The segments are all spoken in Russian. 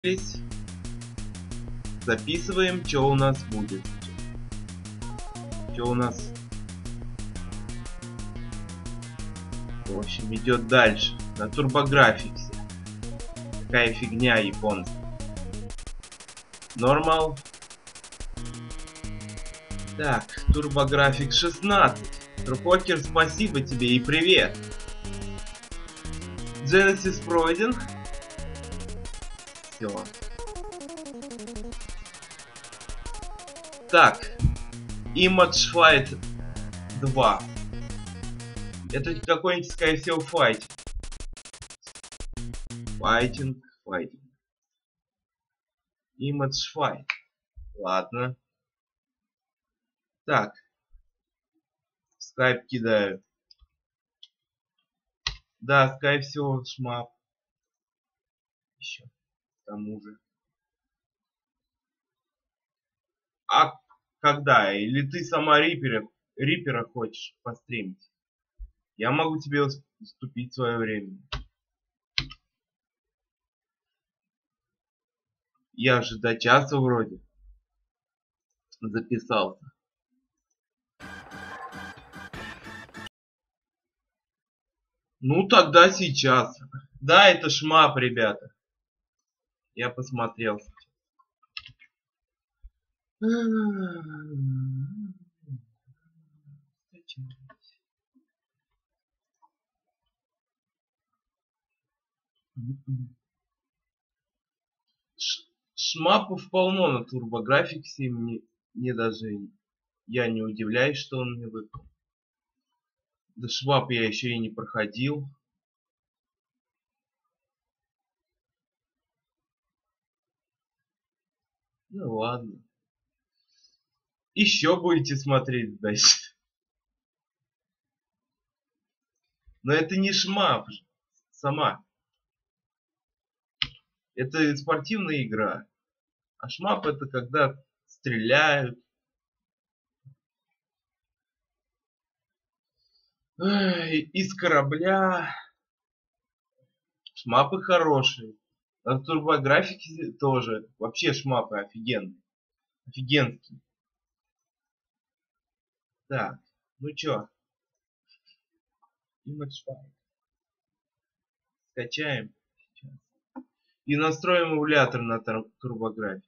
Записываем, что у нас будет. Что у нас, в общем, идет дальше. На турбографиксе. Какая фигня японская. Нормал. Так, турбографик 16. Трупокер, спасибо тебе и привет. Genesis пройден. Все. Так. Image Fight 2. Это какой-нибудь, скорее всего, файт. Файтинг. Image Fight. Ладно. Так. Скайп кидаю. Да, скорее всего, шмап. Еще. К тому же. А когда? Или ты сама Рипера хочешь постримить? Я могу тебе уступить свое время. Я же до часа вроде записался. Ну тогда сейчас. Да, это шмап, ребята. Я посмотрел. Шмапов полно на турбографиксе. Мне даже... Я не удивляюсь, что он мне выпал. Да шваб я еще и не проходил. Ну ладно. Еще будете смотреть дальше. Но это не шмап сама. Это спортивная игра. А шмап это когда стреляют. Из корабля. Шмапы хорошие. На турбографике тоже. Вообще шмапы офигенные. Офигенские. Так, ну чё? Image Fight. Скачаем. Сейчас. И настроим эмулятор на турбографике.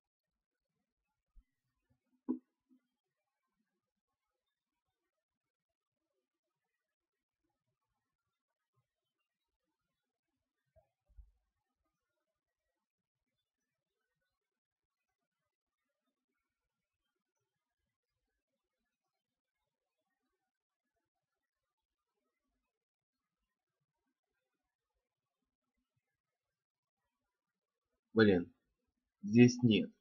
Блин, здесь нет.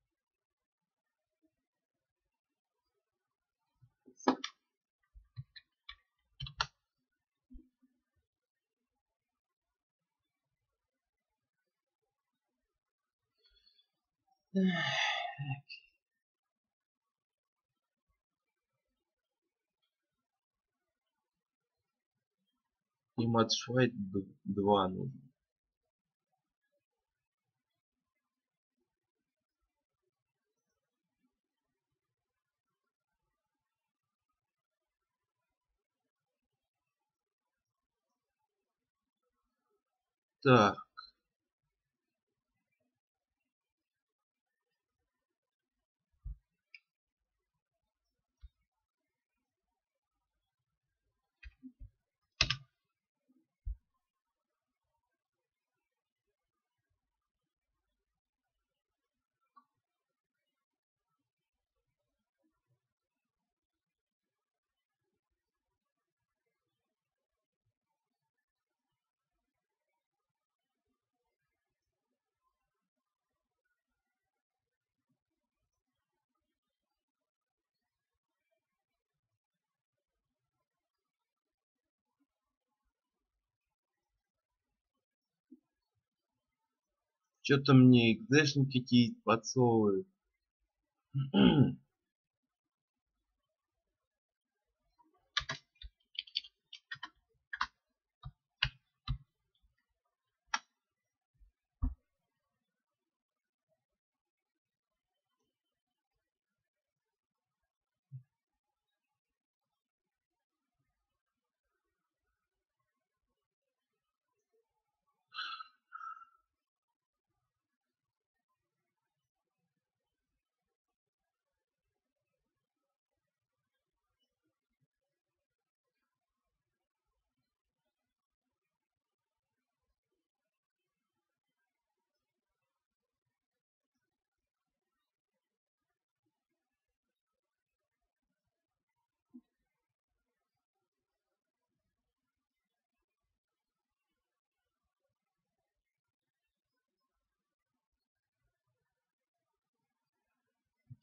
Image Fight 2 нужно. Так. Что-то мне экзешники какие-то подсовывают.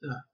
Так.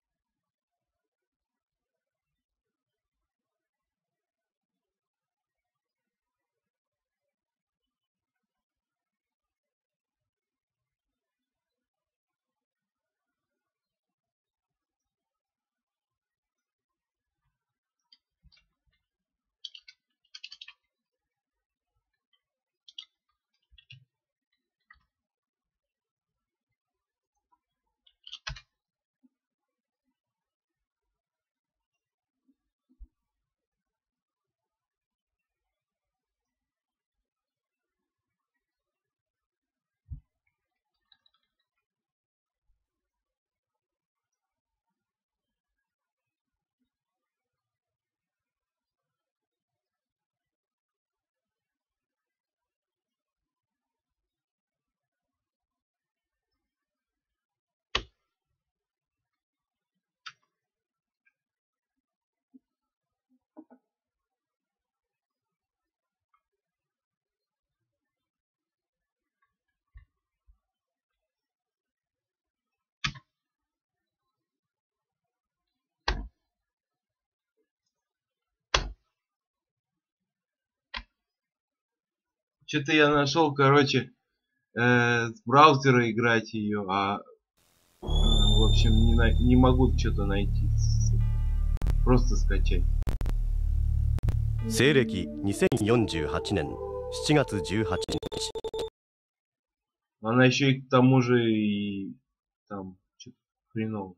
Что-то я нашел, короче, с браузера играть ее, в общем, не могу что-то найти. Просто скачать. 西暦2048年7月18日。 Она еще и к тому же и там что-то хреново.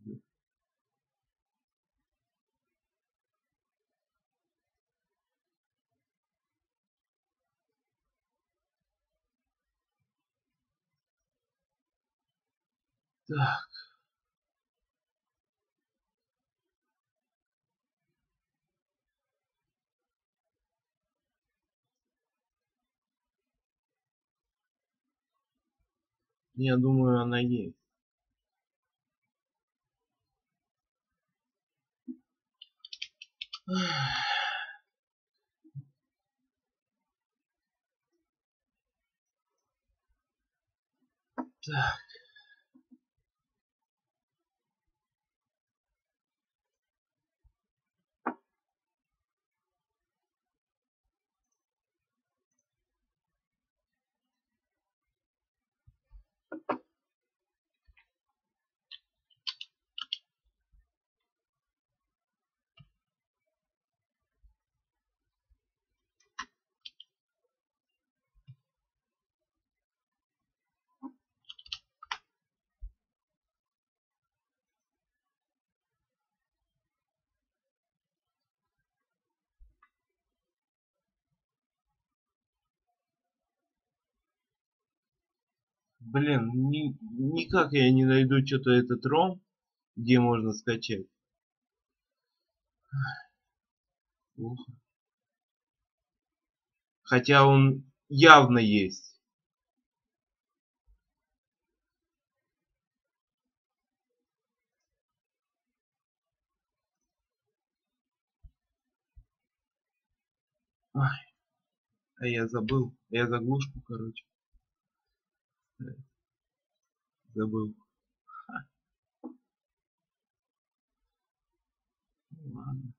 Так. Я думаю, она есть. Так. Блин, никак я не найду что-то этот ром, где можно скачать. Плохо. Хотя он явно есть. Ай, а я забыл. Я заглушку, короче. Забыл. Ладно.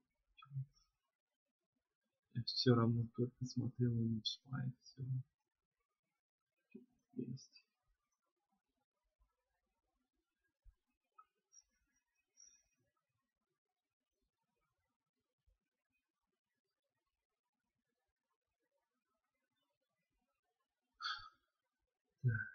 Я все равно только смотрел image file. Все есть. Так.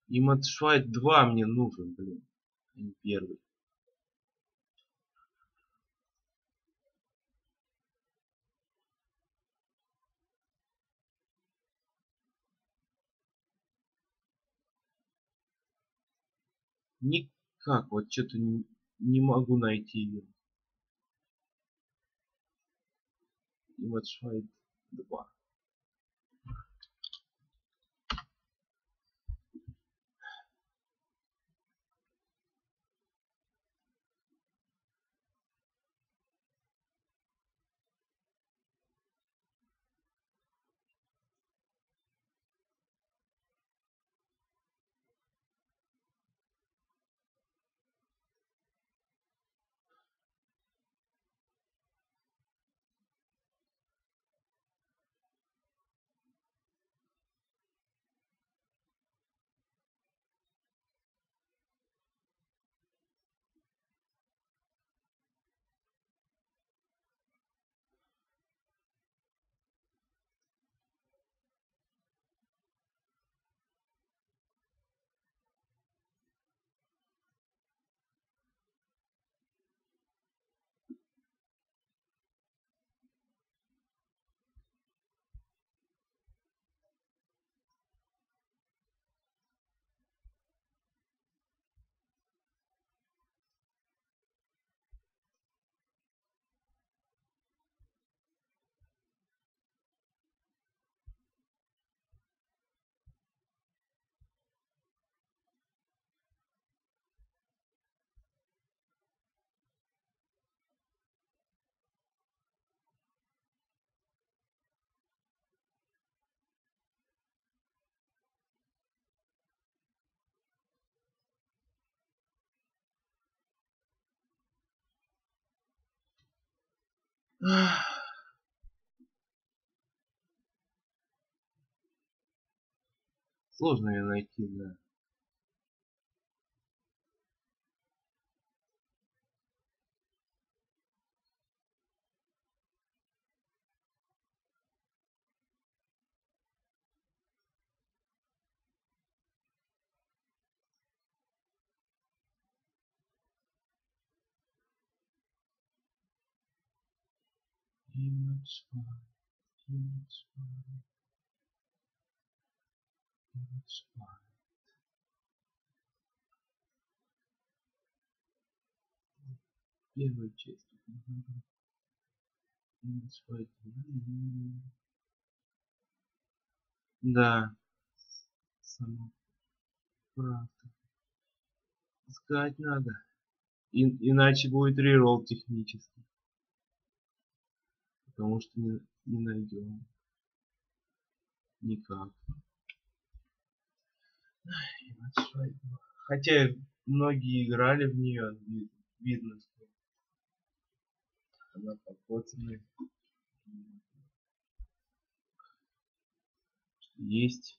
И Матшвайт 2 мне нужен, блин, а не первый. Никак, вот что-то не могу найти ее. И Матшвайт 2. Сложно ее найти, да. Image file, image file, image file. Первая часть. Image file. Да, сама правда. Искать надо. Иначе будет реролл технически. Потому что не найдем. Никак. Хотя многие играли в нее, видно, что она покоцанная. Есть.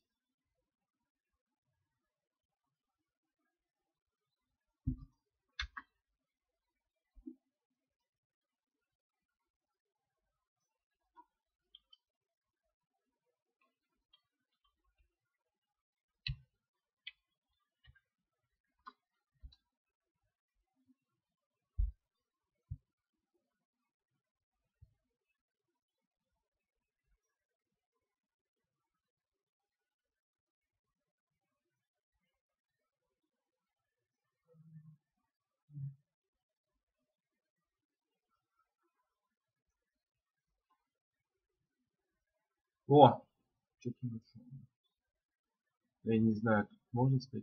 О! Что-то нашел. Я не знаю, тут можно сказать?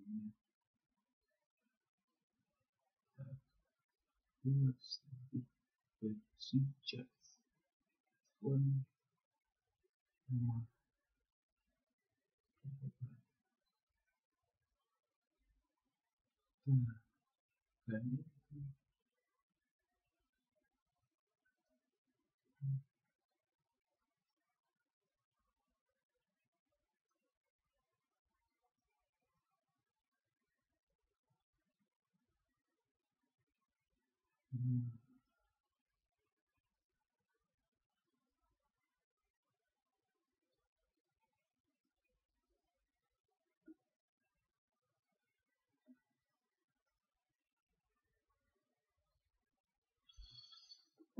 Сейчас. Ладно.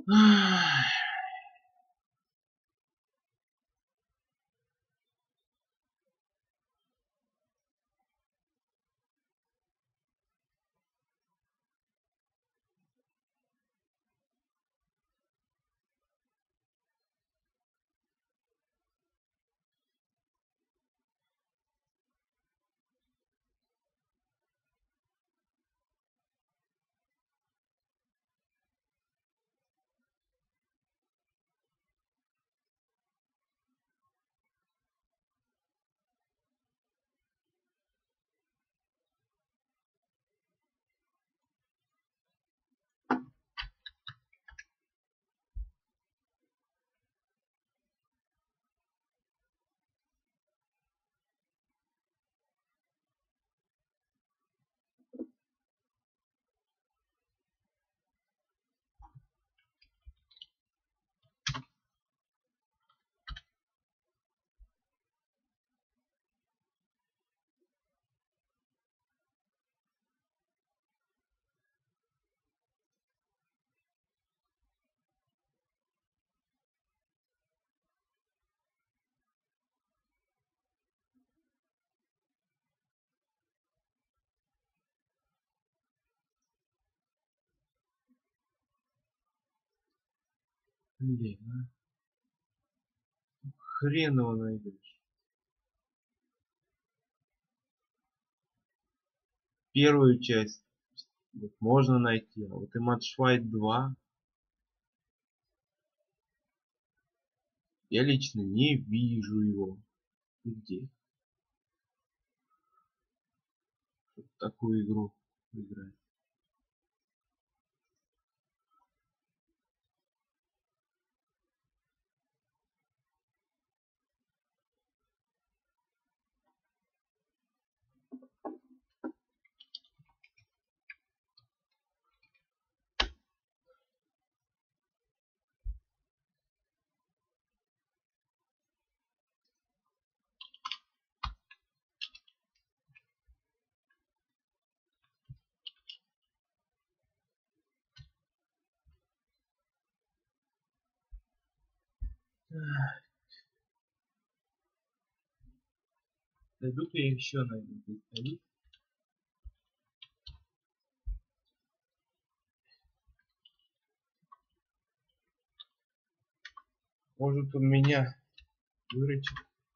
Блин, а. Хрен его найдешь. Первую часть вот можно найти, а вот и Matchfight 2 я лично не вижу его нигде. Чтоб такую игру играть. Дойду-ка я еще найду представитель. Может он меня выручит.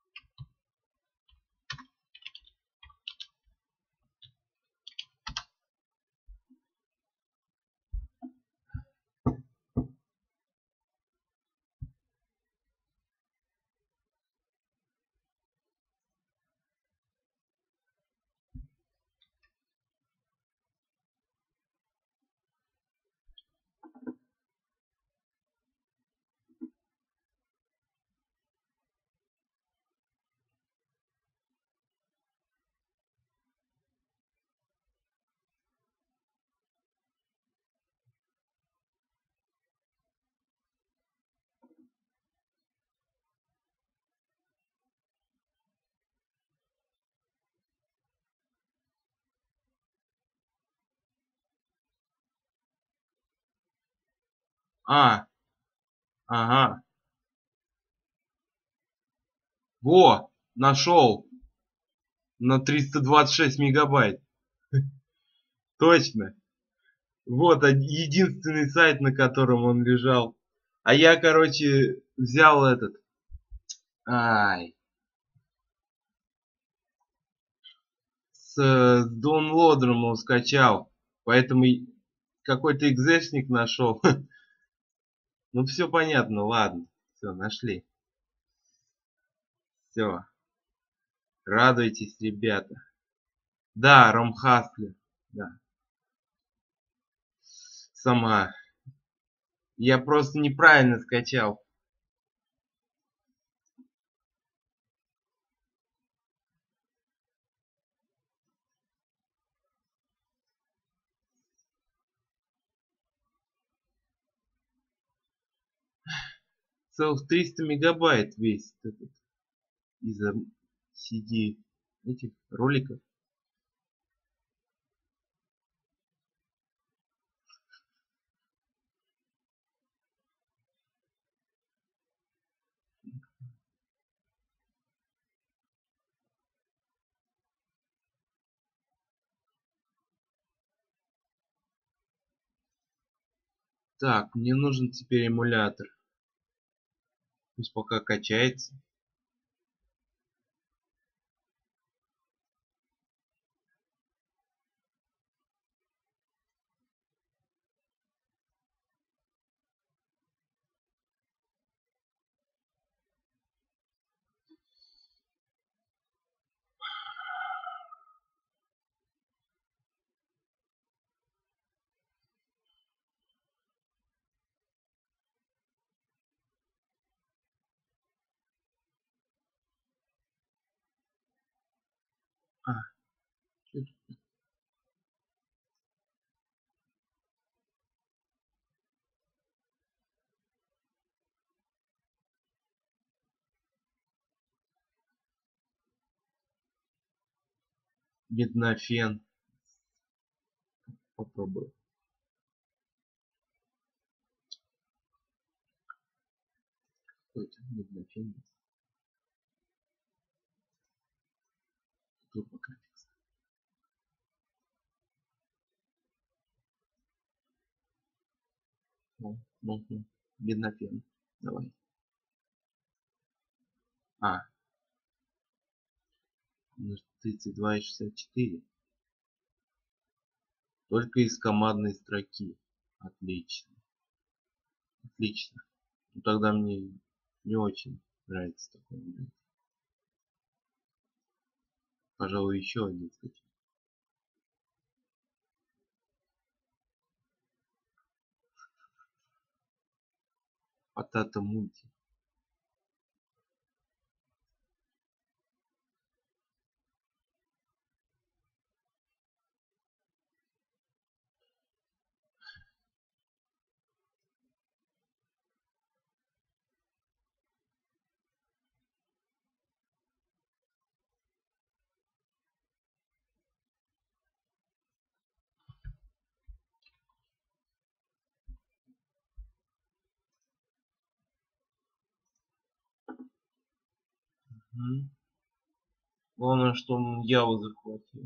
Ага. Во, нашел на 326 мегабайт. Точно. Вот единственный сайт, на котором он лежал. А я, короче, взял этот. С даунлодером его скачал. Поэтому какой-то экзешник нашел. Ну все понятно, ладно. Все, нашли. Все. Радуйтесь, ребята. Да, Ром Хаслер. Да. Сама. Я просто неправильно скачал. Целых 300 мегабайт весит этот из-за CD этих роликов. Так, мне нужен теперь эмулятор. Пусть пока качается. А, чё это? Меднофен. Попробую. Какой-то меднофен. Турбографикс. Ну. Меднофен. Давай. А, 32,64. Только из командной строки. Отлично. Отлично. Ну, тогда мне не очень нравится такой вариант. Пожалуй, еще один скачаю. Потата мульти. Главное, что он Яву захватил.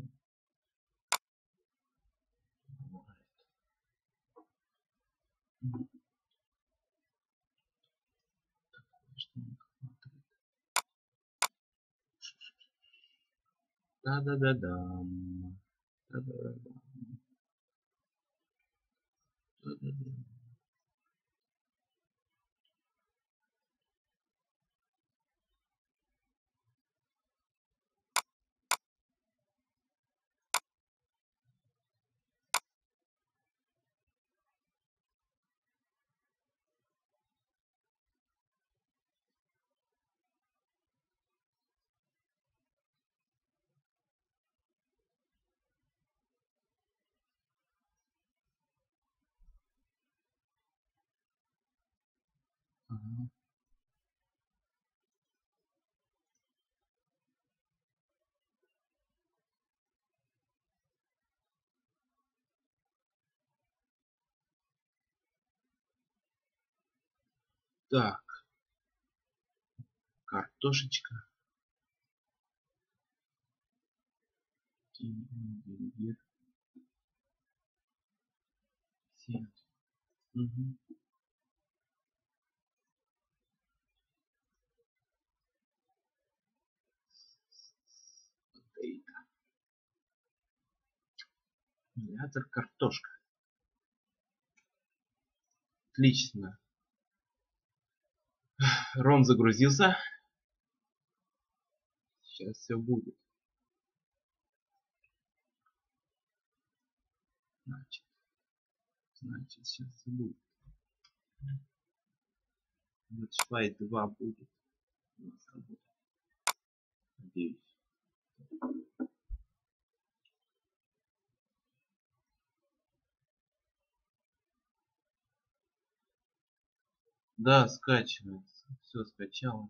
Да-да-да-да. Да-да-да-да. Да-да-да. Ага. Так, картошечка. Угу. Эмулятор картошка. Отлично. Ром загрузился. Сейчас все будет. Значит, сейчас все будет. Matchfight 2 будет. У нас работать. Надеюсь. Да, скачивается. Все скачалось.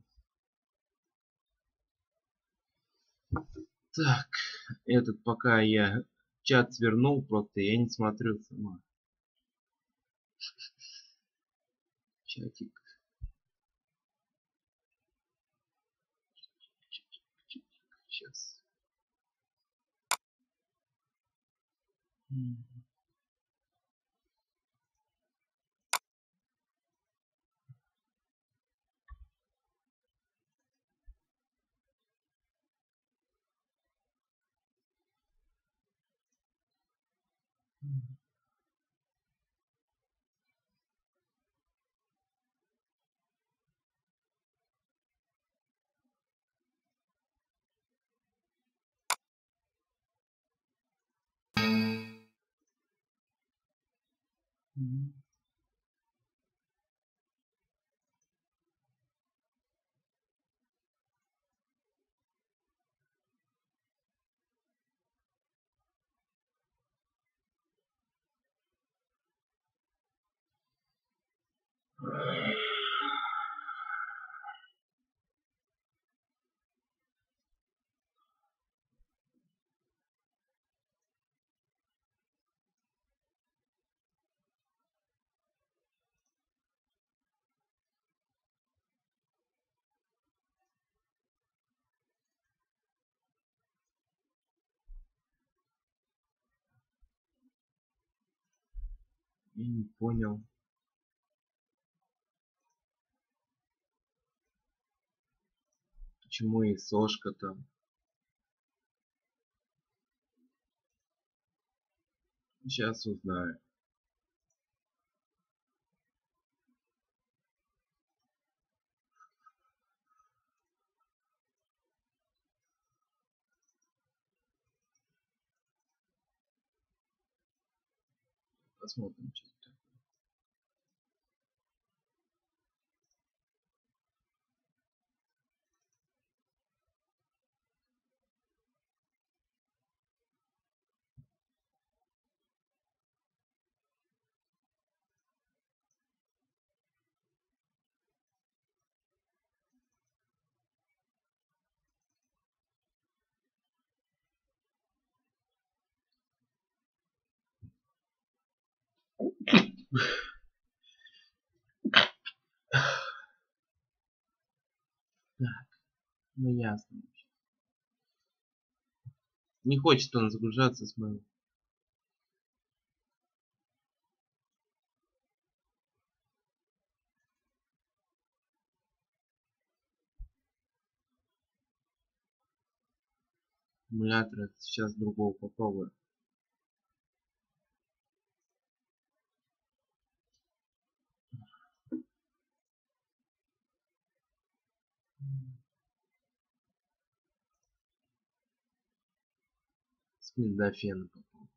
Так, этот пока я чат свернул, просто я не смотрю сама. Чатик. Сейчас. Я не понял. Почему и сошка там? Сейчас узнаю. Посмотрим, что это. Так, ну ясно. Не хочет он загружаться с моим. Аккумулятора. Сейчас другого попробую. С мельдофена попробую.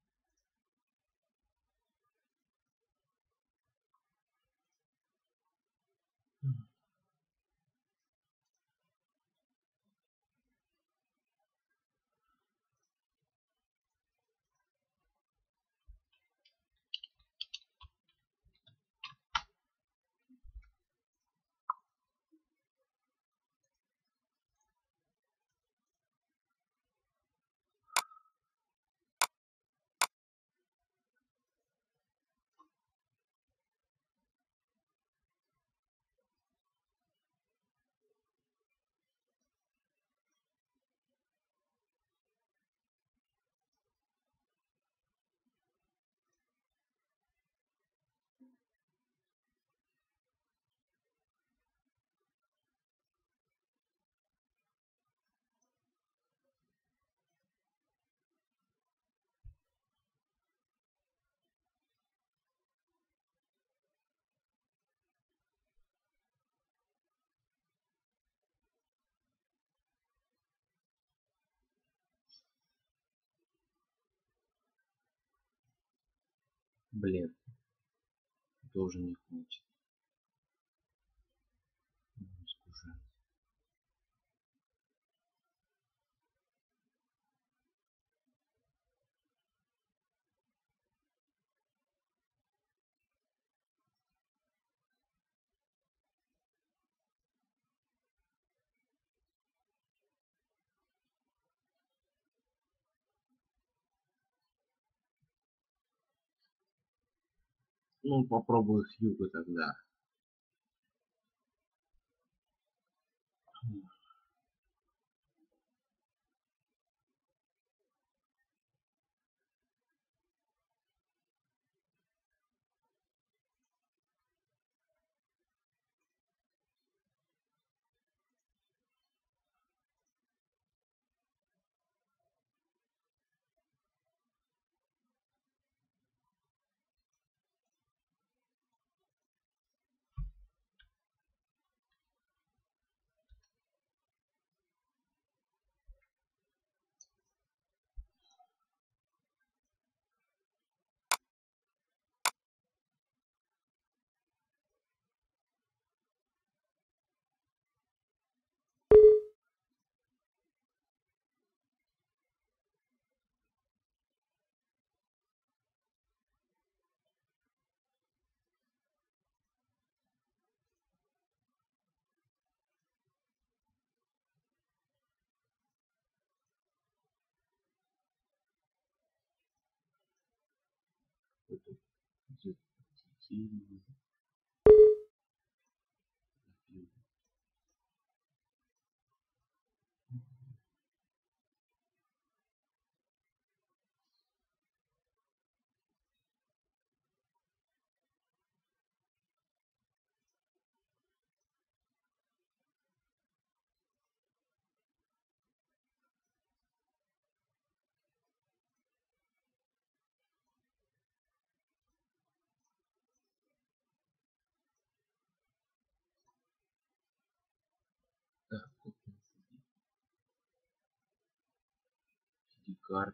Блин. Тоже не хочет. Скучаю. Ну, попробую Хьюго тогда. Это идет течение. Так, вот у нас карты.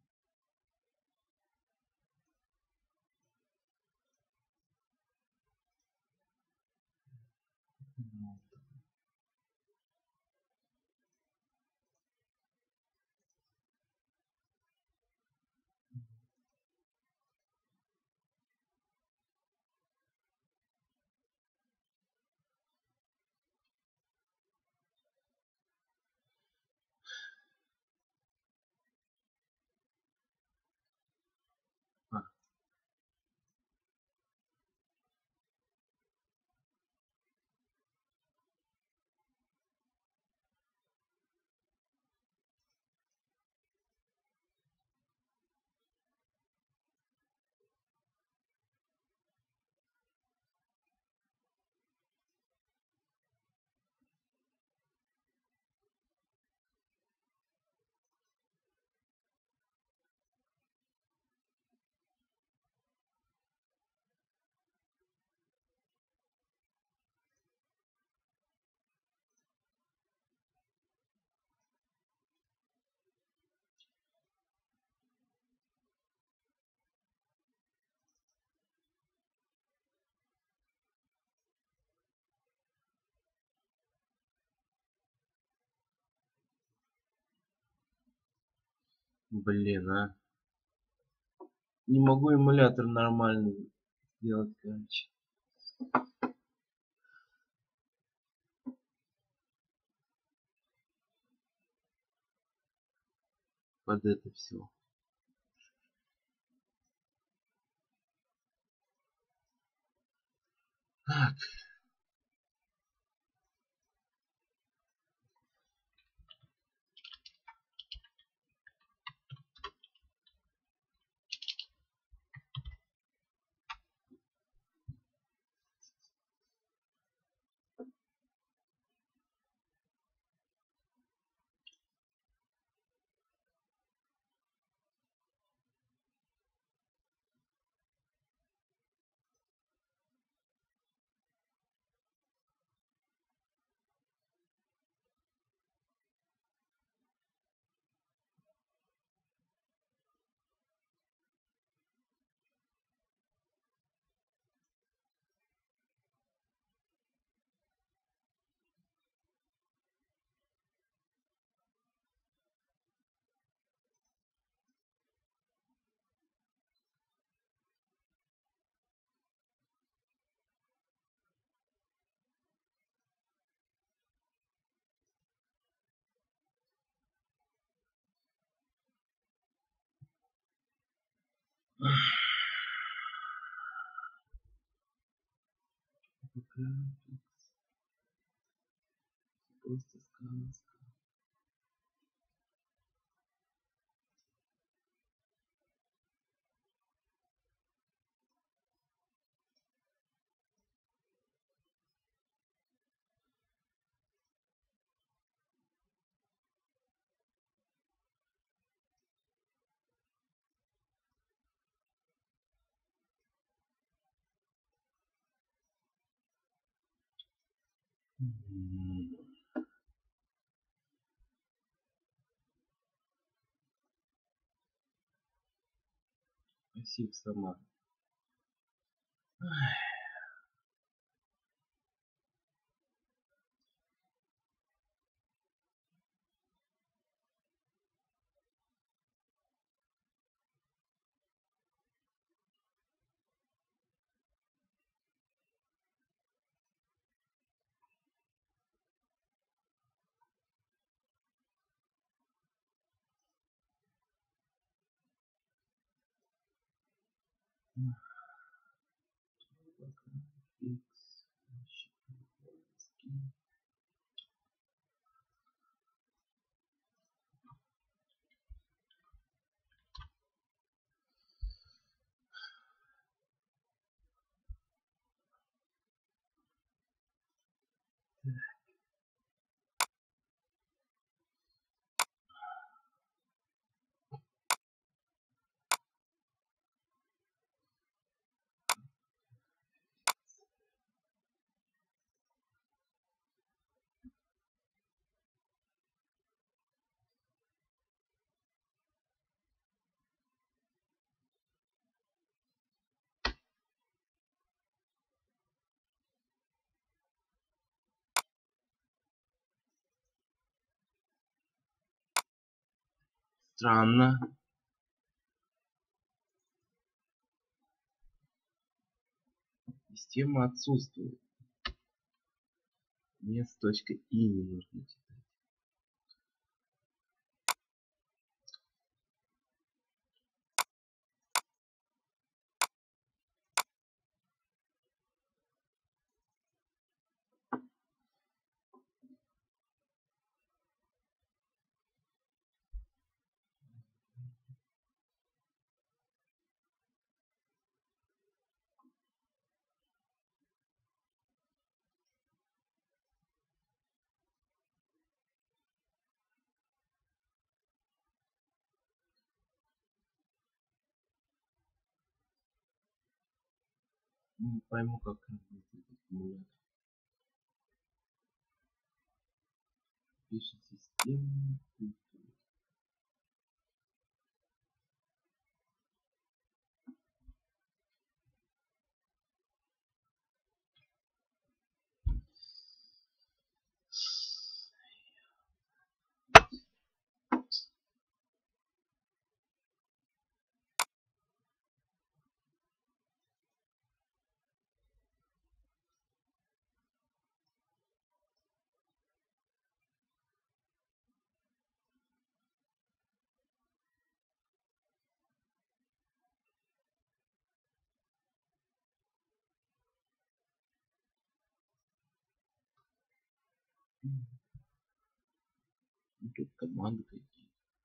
А, блин, а. Не могу эмулятор нормальный сделать, короче. Под это все. Так. Просто сказка. Спасибо сама. Странно. Система отсутствует. Мне с точкой И не нужно читать. Не пойму, как работает аккумулятор. Пишет система. Тут команды какие.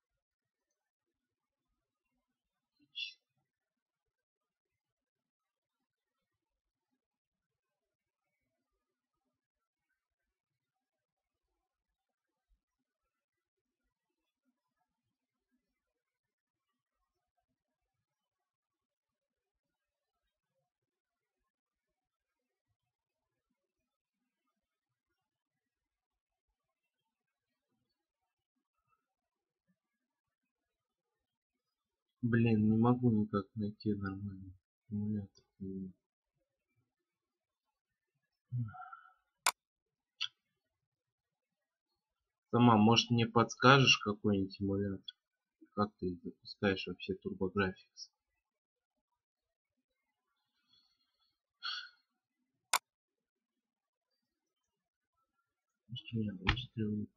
Блин, не могу никак найти нормальный аккумулятор. Сама, может, мне подскажешь какой-нибудь эмулятор? Как ты запускаешь вообще TurboGrafx? Может, у меня выстрелы.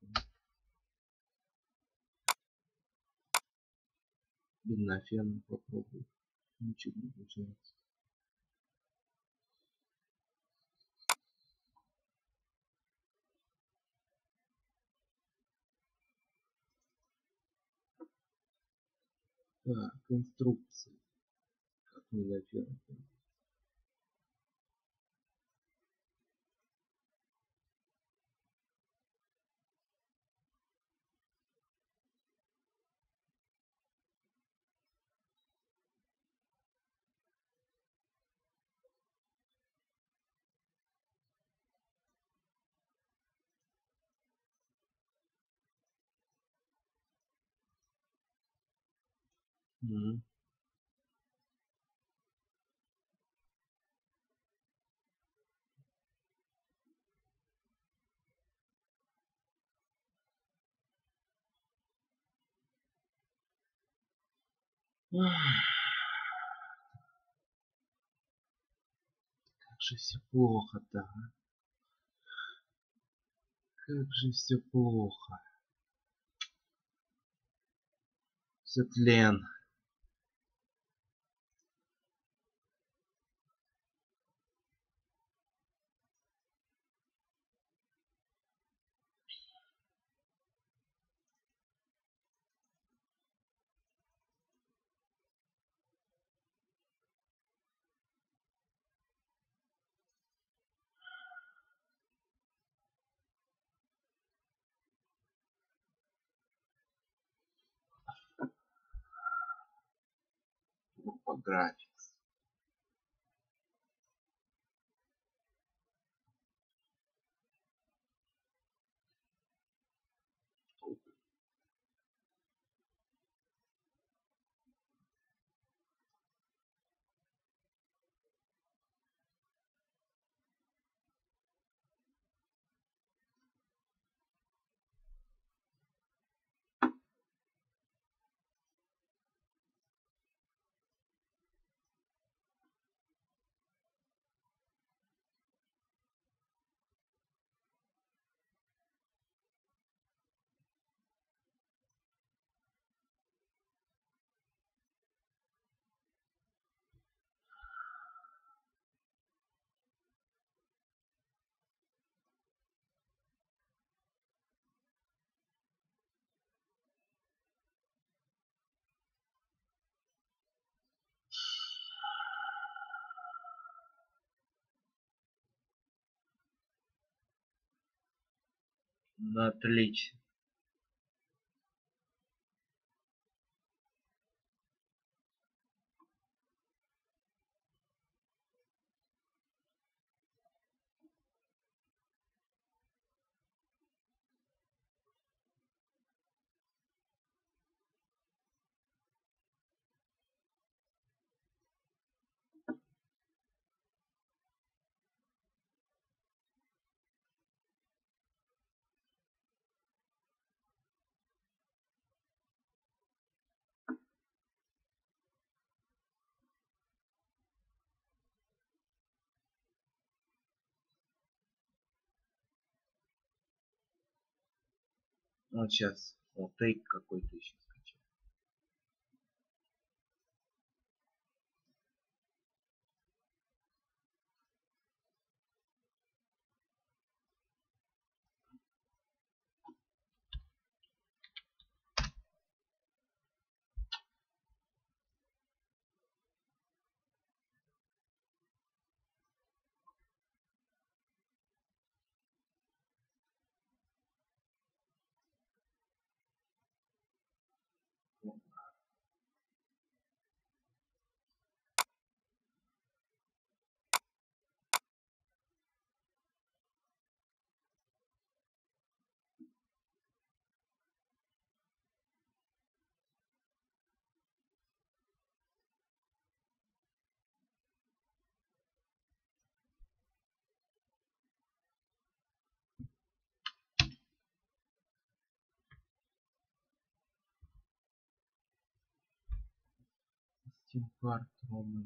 Блин, на фен попробую. Ничего не получается. Так, инструкции. Как не на фен. Мгм. Как же все плохо-то, а? Как же все плохо. Все тлен. Турбографик. Ну, отлично. Вот сейчас. Вот тейк какой-то еще скачал. Стимпарт ровно.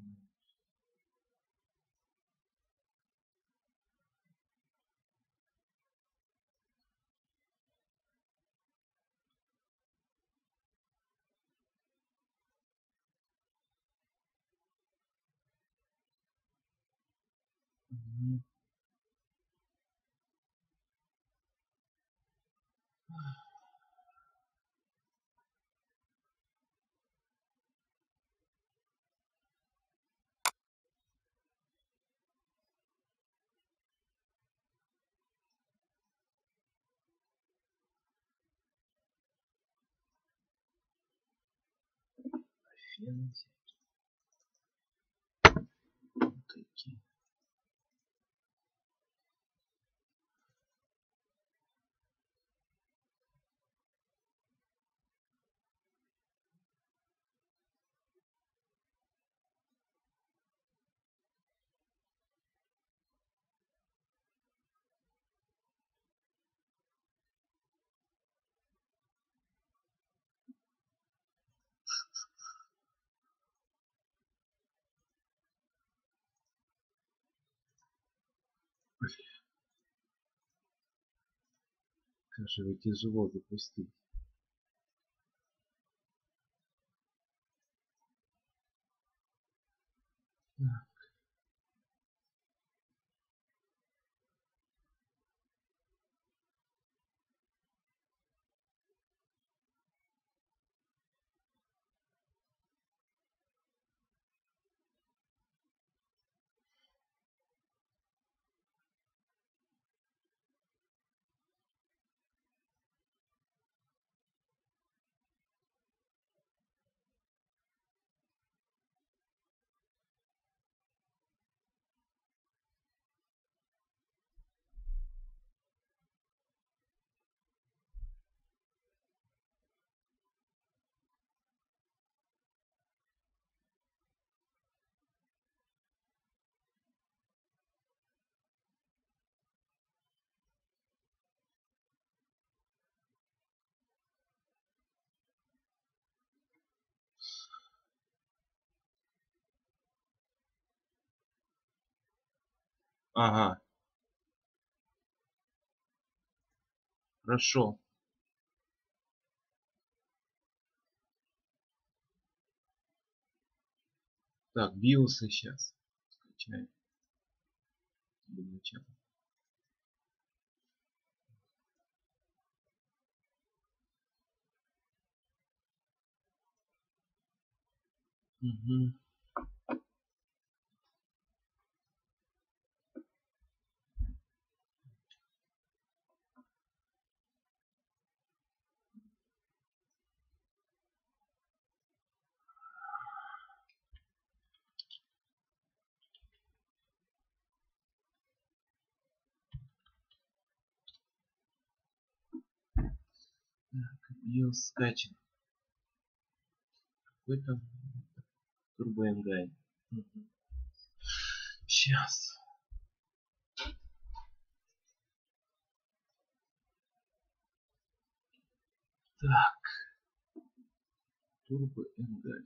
Фен. Вот такие. Как же его тяжело запустить. Ага, хорошо. Так, биосы сейчас скачаем. Для начала. Угу. Биос скачан. Какой там? Turbo Engine. Угу. Сейчас. Так. Turbo Engine.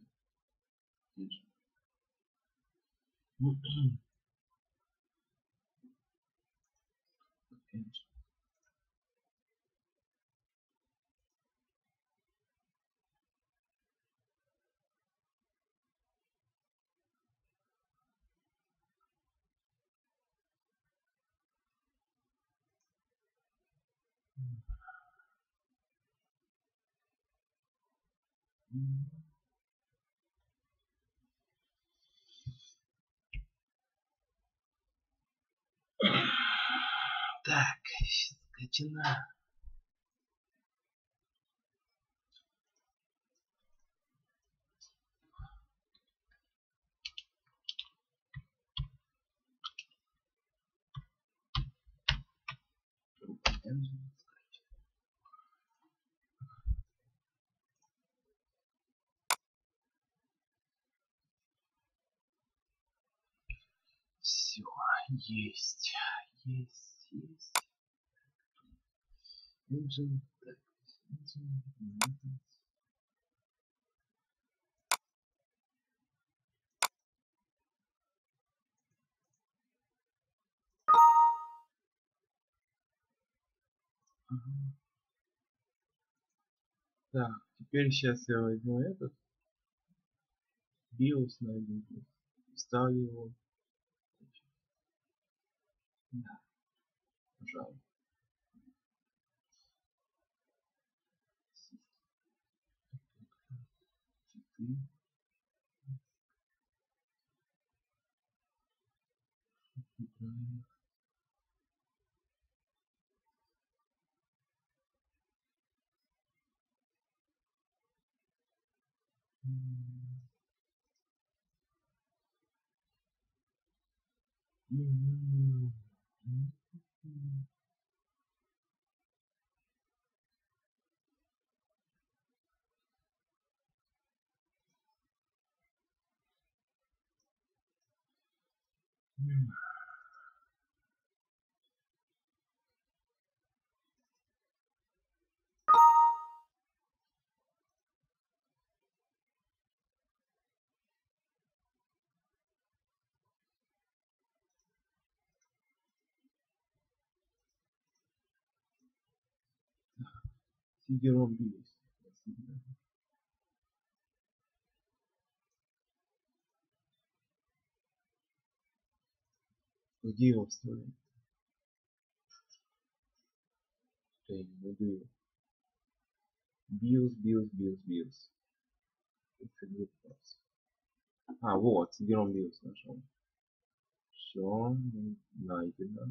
Так, скачана. Все, есть. Engine, так, engine. Ага. Так, теперь сейчас я возьму этот BIOS найду, ставлю его. Да, пожалуй. CD-ROM BIOS. Где его вставлять? Я не найду его. BIOS. А, вот, CD-ROM BIOS нашел. Все, найдено.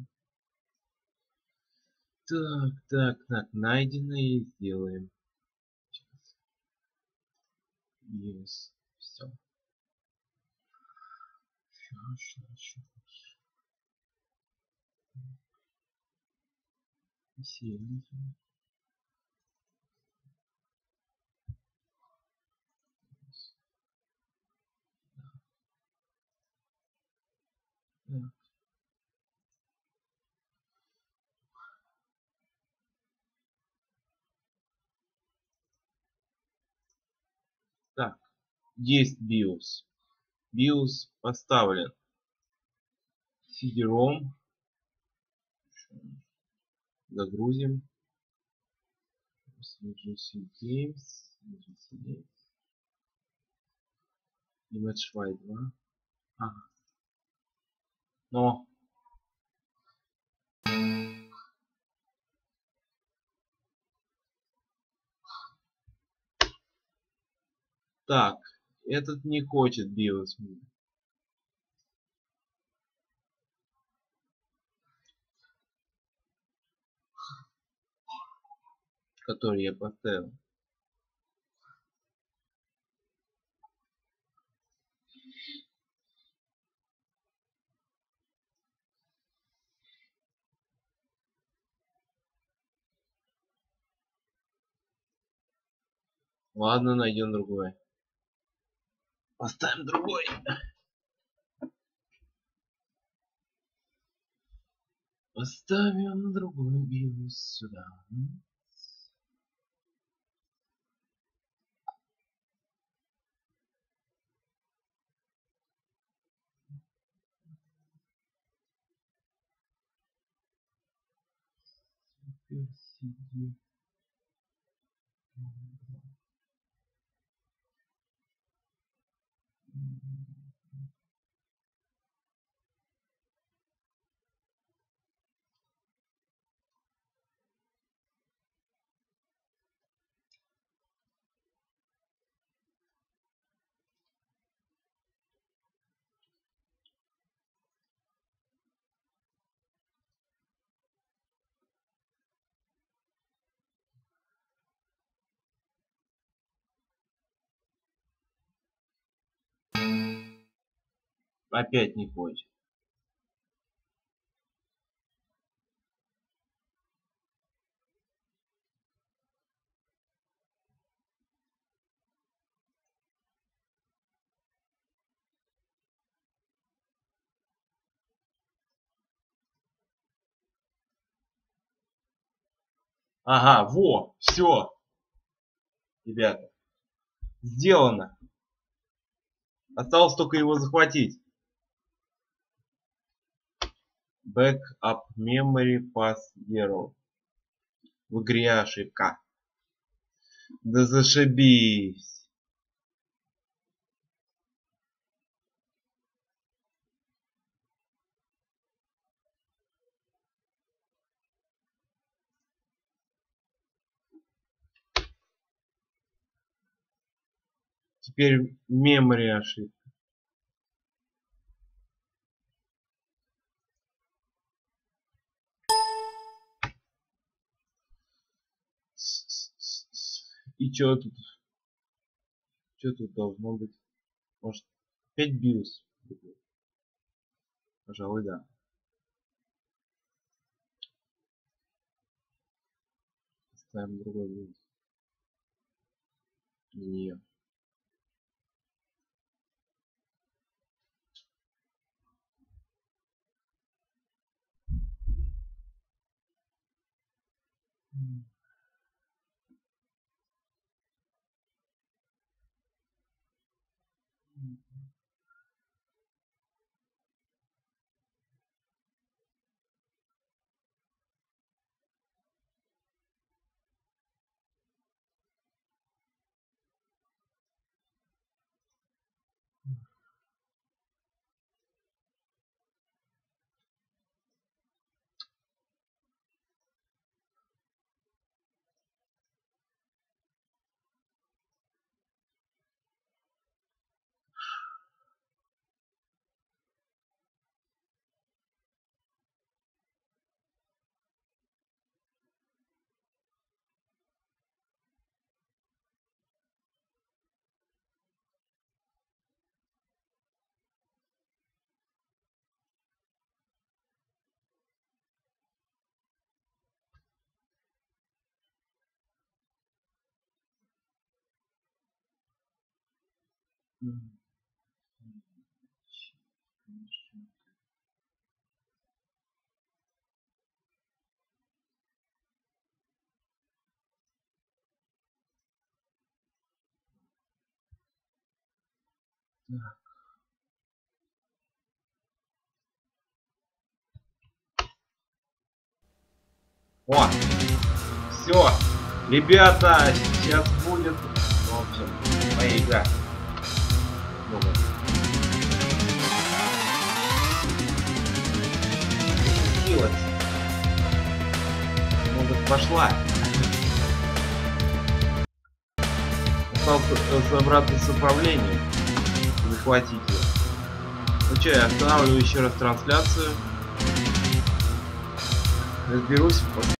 Так, найдено и сделаем. Сейчас. BIOS. Все. Сейчас. Сильно. Так, есть BIOS. BIOS поставлен. CD-ROM Загрузим. GC Games. Image File 2. Ага. Но. Так. Этот не хочет BIOS. Который я поставил. Ладно, найдем другой. Поставим другой. Поставим другой BIOS сюда. CD. Опять не хочет. Ага, во, все, ребята, сделано. Осталось только его захватить. Backup memory pass zero. В игре ошибка. Да зашибись. Теперь memory ошибка. И что тут? Что тут должно быть? Может 5 BIOS? Пожалуй, да. Ставим другой BIOS. Не. О! Все! Ребята, сейчас будет... В общем, моя игра. Много. Делать. Может, пошла. Осталось разобраться с управлением. Захватить ее. Ну что, я останавливаю еще раз трансляцию. Разберусь.